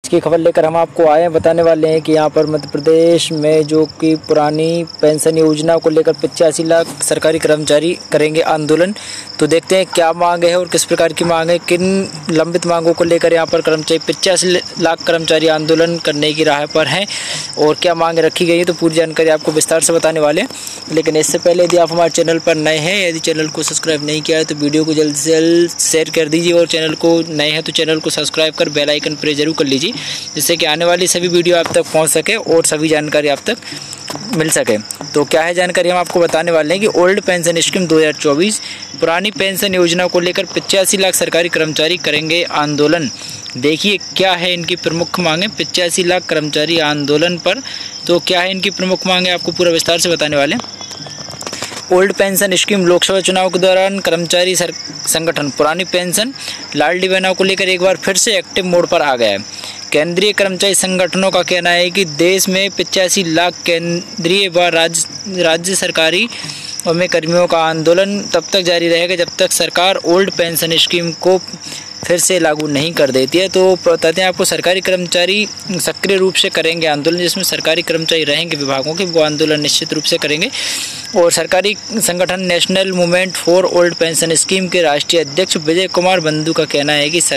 की खबर लेकर हम आपको आए बताने वाले हैं कि यहाँ पर मध्य प्रदेश में जो कि पुरानी पेंशन योजना को लेकर 85 लाख सरकारी कर्मचारी करेंगे आंदोलन। तो देखते हैं क्या मांग है और किस प्रकार की मांग है, किन लंबित मांगों को लेकर यहाँ पर कर्मचारी 85 लाख कर्मचारी आंदोलन करने की राह पर हैं और क्या मांग रखी गई है। तो पूरी जानकारी आपको विस्तार से बताने वाले हैं। लेकिन इससे पहले यदि आप हमारे चैनल पर नए हैं, यदि चैनल को सब्सक्राइब नहीं किया है तो वीडियो को जल्द से जल्द शेयर कर दीजिए और चैनल को नए हैं तो चैनल को सब्सक्राइब कर बेल आइकन प्रेस जरूर कर लीजिए, जिससे कि आने वाली सभी वीडियो आप तक पहुंच सके और सभी जानकारी आप तक मिल सके। तो क्या है जानकारी हम आपको बताने वाले हैं कि ओल्ड पेंशन स्कीम 2024 पुरानी पेंशन योजना को लेकर 85 लाख सरकारी कर्मचारी करेंगे आंदोलन। देखिए क्या है इनकी प्रमुख मांगें 85 लाख कर्मचारी आंदोलन पर। तो क्या है इनकी प्रमुख मांगें आपको पूरा विस्तार से बताने वाले हैं। ओल्ड पेंशन स्कीम लोकसभा चुनाव के दौरान कर्मचारी संगठन पुरानी पेंशन लाडली बहनों को लेकर एक बार फिर से एक्टिव मोड पर आ गया है। केंद्रीय कर्मचारी संगठनों का कहना है कि देश में 85 लाख केंद्रीय व राज्य सरकारी में कर्मियों का आंदोलन तब तक जारी रहेगा जब तक सरकार ओल्ड पेंशन स्कीम को फिर से लागू नहीं कर देती है। तो बताते हैं आपको, सरकारी कर्मचारी सक्रिय रूप से करेंगे आंदोलन, जिसमें सरकारी कर्मचारी रहेंगे विभागों के, वो आंदोलन निश्चित रूप से करेंगे। और सरकारी संगठन national movement for old pension scheme के राष्ट्रीय अध्यक्ष विजय कुमार बंधु का कहना है कि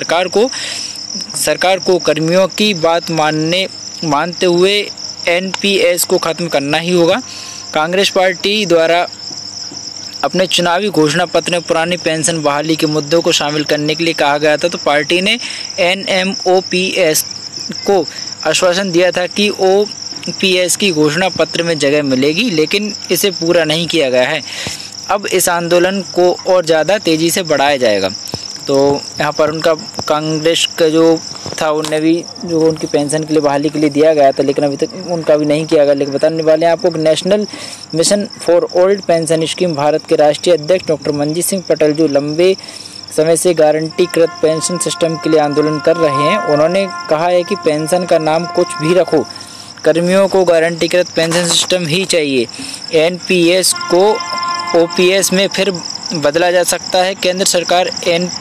सरकार को कर्मियों की बात मानते हुए एनपीएस को खत्म करना ही होगा। कांग्रेस पार्टी द्वारा अपने चुनावी घोषणा पत्र में पुरानी पेंशन बहाली के मुद्दों को शामिल करने के लिए कहा गया था। तो पार्टी ने एनएमओपीएस को आश्वासन दिया था कि ओपीएस की घोषणा पत्र में जगह मिलेगी, लेकिन इसे पूरा नहीं किया गया है। अब इस आंदोलन को और ज़्यादा तेज़ी से बढ़ाया जाएगा। तो यहाँ पर उनका कांग्रेस का जो था उनने भी जो उनकी पेंशन के लिए बहाली के लिए दिया गया था, लेकिन अभी तक उनका भी नहीं किया गया। लेकिन बताने वाले हैं आपको national mission for old pension scheme Bharat के राष्ट्रीय अध्यक्ष डॉक्टर मंजीत सिंह पटेल जो लंबे समय से गारंटीकृत पेंशन सिस्टम के लिए आंदोलन कर रहे हैं, उन्होंने कहा है कि पेंशन का नाम कुछ भी रखो, कर्मियों को गारंटीकृत पेंशन सिस्टम ही चाहिए। एनपीएस को ओपीएस में फिर बदला जा सकता है। केंद्र सरकार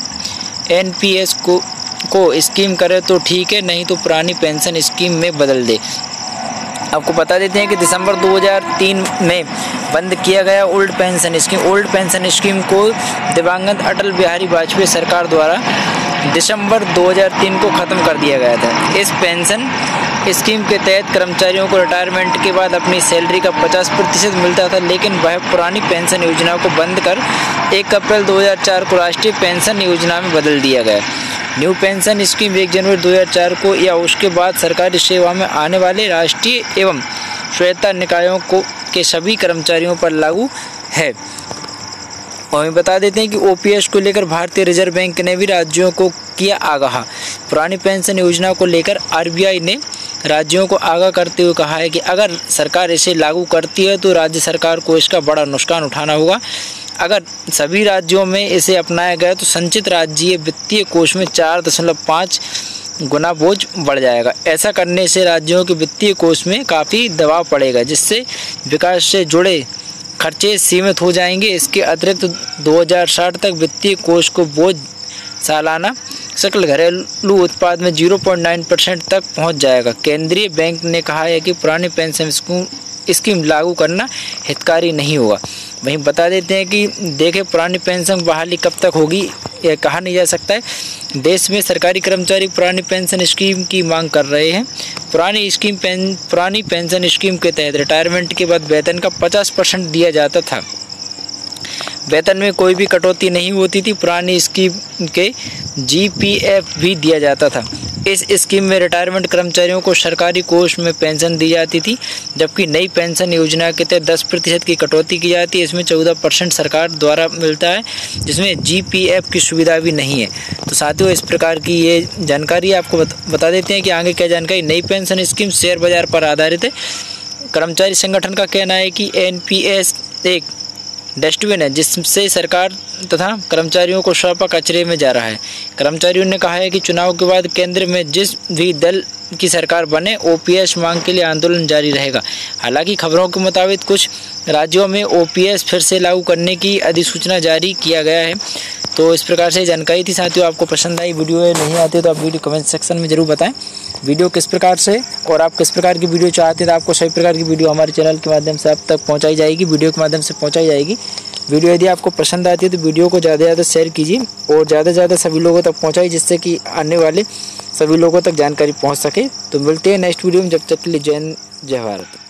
एनपीएस को स्कीम करे तो ठीक है, नहीं तो पुरानी पेंशन स्कीम में बदल दे। आपको बता देते हैं कि दिसंबर 2003 में बंद किया गया ओल्ड पेंशन स्कीम को दिवंगत अटल बिहारी वाजपेयी सरकार द्वारा दिसंबर 2003 को ख़त्म कर दिया गया था। इस पेंशन स्कीम के तहत कर्मचारियों को रिटायरमेंट के बाद अपनी सैलरी का 50% मिलता था, लेकिन वह पुरानी पेंशन योजना को बंद कर 1 अप्रैल 2004 को राष्ट्रीय पेंशन योजना में बदल दिया गया। न्यू पेंशन स्कीम 1 जनवरी 2004 को या उसके बाद सरकारी सेवा में आने वाले राष्ट्रीय एवं स्वायत्त निकायों के सभी कर्मचारियों पर लागू है। और हम बता देते हैं कि ओपीएस को लेकर भारतीय रिजर्व बैंक ने भी राज्यों को किया आगाह। पुरानी पेंशन योजना को लेकर आरबीआई ने राज्यों को आगाह करते हुए कहा है कि अगर सरकार इसे लागू करती है तो राज्य सरकार को इसका बड़ा नुकसान उठाना होगा। अगर सभी राज्यों में इसे अपनाया गया तो संचित राज्य वित्तीय कोष में 4.5 गुना बोझ बढ़ जाएगा। ऐसा करने से राज्यों के वित्तीय कोष में काफ़ी दबाव पड़ेगा, जिससे विकास से जुड़े खर्चे सीमित हो जाएंगे। इसके अतिरिक्त 2060 तक वित्तीय कोष को बोझ सालाना सकल घरेलू उत्पाद में 0.9% तक पहुंच जाएगा। केंद्रीय बैंक ने कहा है कि पुरानी पेंशन स्कीम लागू करना हितकारी नहीं होगा। वहीं बता देते हैं कि देखें पुरानी पेंशन बहाली कब तक होगी यह कहा नहीं जा सकता है। देश में सरकारी कर्मचारी पुरानी पेंशन स्कीम की मांग कर रहे हैं। पुरानी पेंशन स्कीम के तहत रिटायरमेंट के बाद वेतन का 50% दिया जाता था। वेतन में कोई भी कटौती नहीं होती थी। पुरानी स्कीम के जीपीएफ भी दिया जाता था। इस स्कीम में रिटायरमेंट कर्मचारियों को सरकारी कोष में पेंशन दी जाती थी, जबकि नई पेंशन योजना के तहत 10% की कटौती की जाती है। इसमें 14% सरकार द्वारा मिलता है, जिसमें जीपीएफ की सुविधा भी नहीं है। तो साथियों, इस प्रकार की ये जानकारी आपको बता देते हैं कि आगे क्या जानकारी। नई पेंशन स्कीम शेयर बाजार पर आधारित है। कर्मचारी संगठन का कहना है कि एनपीएस एक डस्टबिन है जिससे सरकार तथा कर्मचारियों को सौंपा कचरे में जा रहा है। कर्मचारियों ने कहा है कि चुनाव के बाद केंद्र में जिस भी दल की सरकार बने, ओपीएस मांग के लिए आंदोलन जारी रहेगा। हालांकि खबरों के मुताबिक कुछ राज्यों में ओपीएस फिर से लागू करने की अधिसूचना जारी किया गया है। तो इस प्रकार से जानकारी थी साथियों। आपको पसंद आई वीडियो नहीं आती तो आप वीडियो कमेंट सेक्शन में जरूर बताएं। वीडियो किस प्रकार से और आप किस प्रकार की वीडियो चाहते हैं, तो आपको सभी प्रकार की वीडियो हमारे चैनल के माध्यम से आप तक पहुँचाई जाएगी, वीडियो के माध्यम से पहुँचाई जाएगी। वीडियो यदि आपको पसंद आती है तो वीडियो को ज़्यादा से ज़्यादा शेयर कीजिए और ज़्यादा से ज़्यादा सभी लोगों तक पहुँचाइए, जिससे कि आने वाले सभी लोगों तक जानकारी पहुँच सके। तो मिलते हैं नेक्स्ट वीडियो में, जब तक के लिए जय हिंद, जय भारत।